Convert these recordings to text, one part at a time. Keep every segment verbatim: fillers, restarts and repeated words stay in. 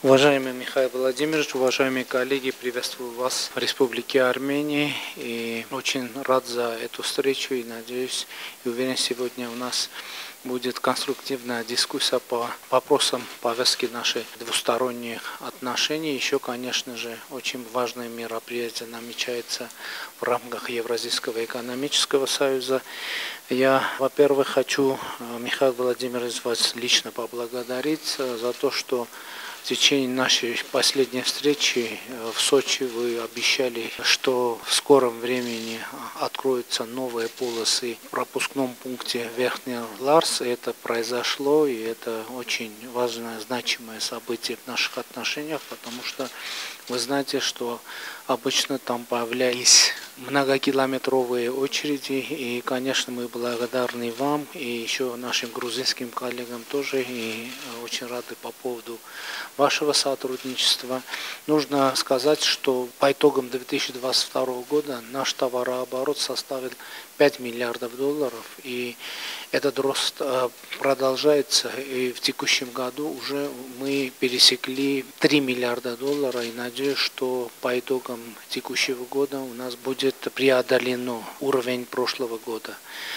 Уважаемый Михаил Владимирович, уважаемые коллеги, приветствую вас в Республике Армения и очень рад за эту встречу и надеюсь и уверен, сегодня у нас будет конструктивная дискуссия по вопросам повестки наших двусторонних отношений. Еще, конечно же, очень важное мероприятие намечается в рамках Евразийского экономического союза. Я, во-первых, хочу, Михаил Владимирович, вас лично поблагодарить за то, что в течение нашей последней встречи в Сочи вы обещали, что в скором времени откроются новые полосы в пропускном пункте Верхний Ларс. Это произошло, и это очень важное, значимое событие в наших отношениях, потому что вы знаете, что обычно там появлялись многокилометровые очереди, и, конечно, мы благодарны вам и еще нашим грузинским коллегам тоже, и очень рады по поводу вашего сотрудничества. Нужно сказать, что по итогам две тысячи двадцать второго года наш товарооборот составил пять миллиардов долларов, и этот рост продолжается, и в текущем году уже мы пересекли три миллиарда долларов, и надеюсь, что по итогам текущего года у нас будет преодолено уровень прошлого года.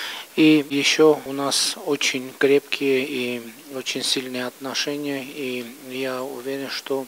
И еще у нас очень крепкие и очень сильные отношения, и я уверен, что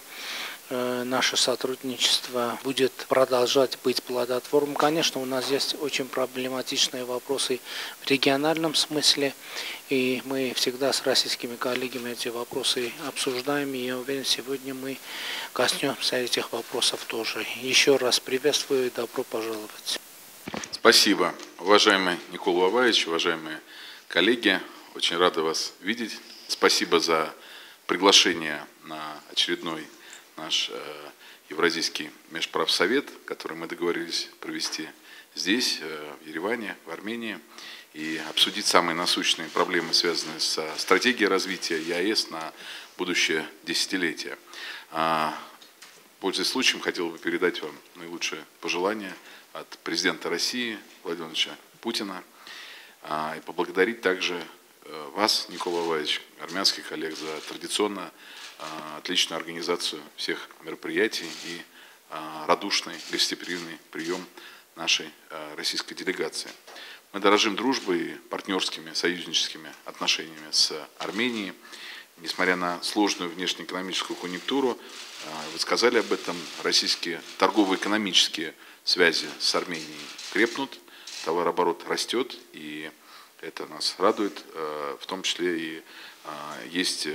наше сотрудничество будет продолжать быть плодотворным. Конечно, у нас есть очень проблематичные вопросы в региональном смысле, и мы всегда с российскими коллегами эти вопросы обсуждаем, и я уверен, сегодня мы коснемся этих вопросов тоже. Еще раз приветствую и добро пожаловать. Спасибо, уважаемый Никола Ваваевич, уважаемые коллеги, очень рады вас видеть. Спасибо за приглашение на очередной наш э, Евразийский межправсовет, который мы договорились провести здесь, э, в Ереване, в Армении, и обсудить самые насущные проблемы, связанные с стратегией развития ЕАЭС на будущее десятилетие. А, пользуясь случаем, хотел бы передать вам наилучшие пожелания от президента России Владимира Владимировича Путина а, и поблагодарить также э, вас, Никола Ваваевич, армянских коллег, за традиционно отличную организацию всех мероприятий и радушный, гостеприимный прием нашей российской делегации. Мы дорожим дружбой и партнерскими, союзническими отношениями с Арменией. Несмотря на сложную внешнеэкономическую конъюнктуру, вы сказали об этом, российские торгово-экономические связи с Арменией крепнут, товарооборот растет, и это нас радует, в том числе и есть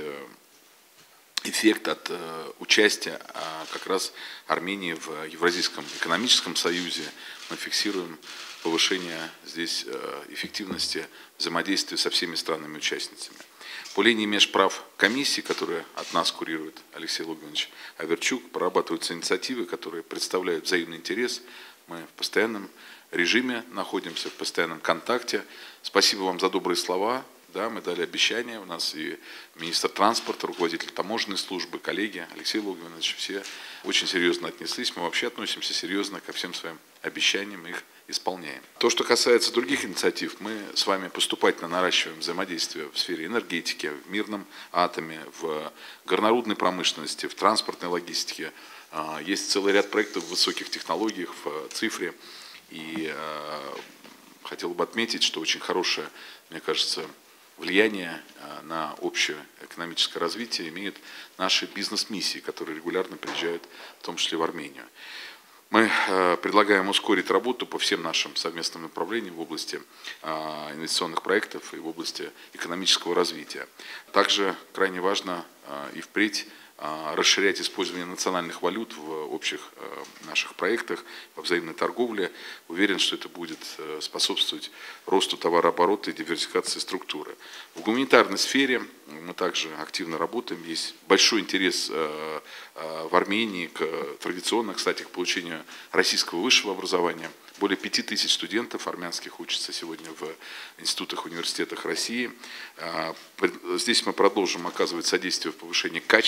эффект от э, участия а, как раз Армении в Евразийском экономическом союзе. Мы фиксируем повышение здесь э, эффективности взаимодействия со всеми странами-участницами. По линии межправ комиссии, которые от нас курирует Алексей Логвинович Аверчук, прорабатываются инициативы, которые представляют взаимный интерес. Мы в постоянном режиме находимся, в постоянном контакте. Спасибо вам за добрые слова. Да, мы дали обещание, у нас и министр транспорта, руководитель таможенной службы, коллеги, Алексей Логвинович, все очень серьезно отнеслись. Мы вообще относимся серьезно ко всем своим обещаниям, их исполняем. То, что касается других инициатив, мы с вами поступательно наращиваем взаимодействие в сфере энергетики, в мирном атоме, в горнорудной промышленности, в транспортной логистике. Есть целый ряд проектов в высоких технологиях, в цифре. И хотел бы отметить, что очень хорошее, мне кажется, влияние на общее экономическое развитие имеют наши бизнес-миссии, которые регулярно приезжают, в том числе в Армению. Мы предлагаем ускорить работу по всем нашим совместным направлениям в области инвестиционных проектов и в области экономического развития. Также крайне важно и впредь расширять использование национальных валют в общих наших проектах, во взаимной торговле. Уверен, что это будет способствовать росту товарооборота и диверсификации структуры. В гуманитарной сфере мы также активно работаем. Есть большой интерес в Армении к, традиционно, кстати, к получению российского высшего образования. Более пяти тысяч студентов армянских учатся сегодня в институтах, университетах России. Здесь мы продолжим оказывать содействие в повышении качества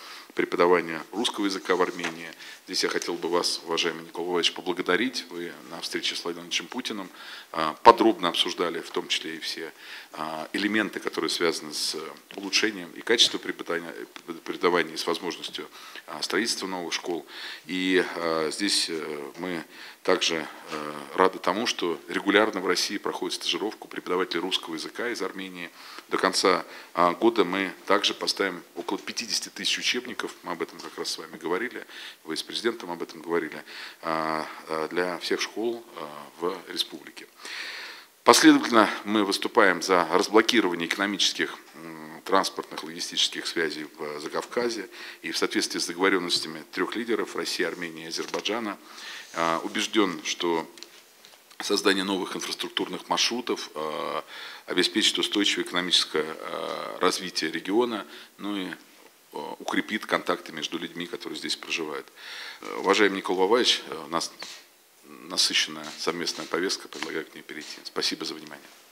преподавания русского языка в Армении. Здесь я хотел бы вас, уважаемый Николай Иванович, поблагодарить. Вы на встрече с Владимиром Владимировичем Путиным подробно обсуждали, в том числе и все элементы, которые связаны с улучшением и качеством преподавания, преподавания и с возможностью строительства новых школ. И здесь мы также рады тому, что регулярно в России проходит стажировку преподавателей русского языка из Армении. До конца года мы также поставим около пятидесяти тысяч учебников, мы об этом как раз с вами говорили, вы с президентом об этом говорили, для всех школ в республике. Последовательно мы выступаем за разблокирование экономических, транспортных, логистических связей в Закавказье и в соответствии с договоренностями трех лидеров России, Армении и Азербайджана. Убежден, что создание новых инфраструктурных маршрутов обеспечит устойчивое экономическое развитие региона, ну и укрепит контакты между людьми, которые здесь проживают. Уважаемый Николай Иванович, у нас насыщенная совместная повестка, предлагаю к ней перейти. Спасибо за внимание.